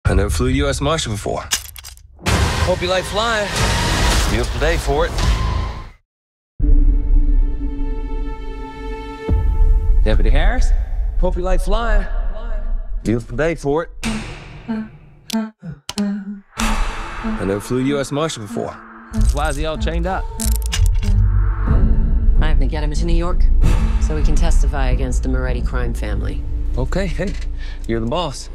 I never flew U.S. Marshal before. Hope you like flying. Beautiful day for it. Deputy Harris, hope you like flying. Beautiful day for it. I never flew U.S. Marshal before. Why is he all chained up? I have to get him to New York so we can testify against the Moretti crime family. Okay, hey, you're the boss.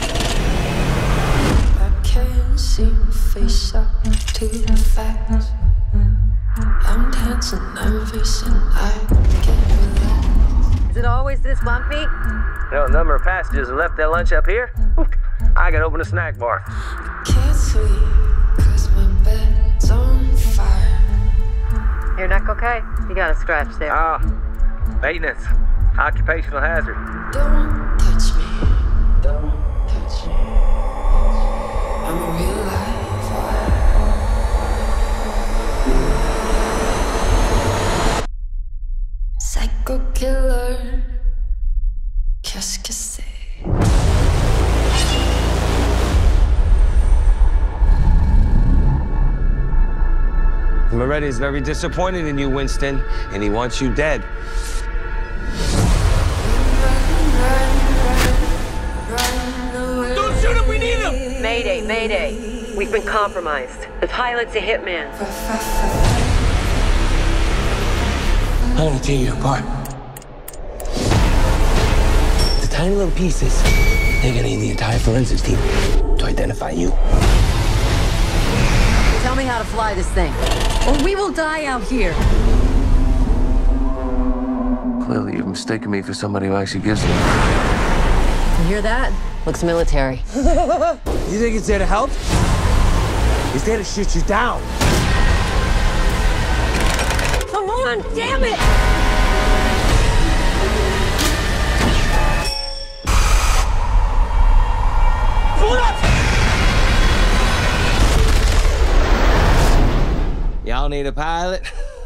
I can't seem to face up to the facts. I'm dancing nervous and I can't relax. Is it always this bumpy? A number of passengers have left their lunch up here. I can open a snack bar. Can't sleep cause my bed's on fire. Your neck okay? You got a scratch there. Maintenance. Occupational hazard. Don't touch me, don't touch me. I'm a real life fire. Psycho killer, qu'est-ce que c'est? Moretti is very disappointed in you, Winston, and he wants you dead. Don't shoot him, we need him! Mayday, mayday. We've been compromised. The pilot's a hitman. I'm gonna tear you apart. The tiny little pieces, they're gonna need the entire forensics team to identify you. Tell me how to fly this thing, or we will die out here. Clearly, you've mistaken me for somebody who actually gives them. You hear that? Looks military. You think he's there to help? He's there to shoot you down. Come on, damn it! Pull it up! Y'all need a pilot?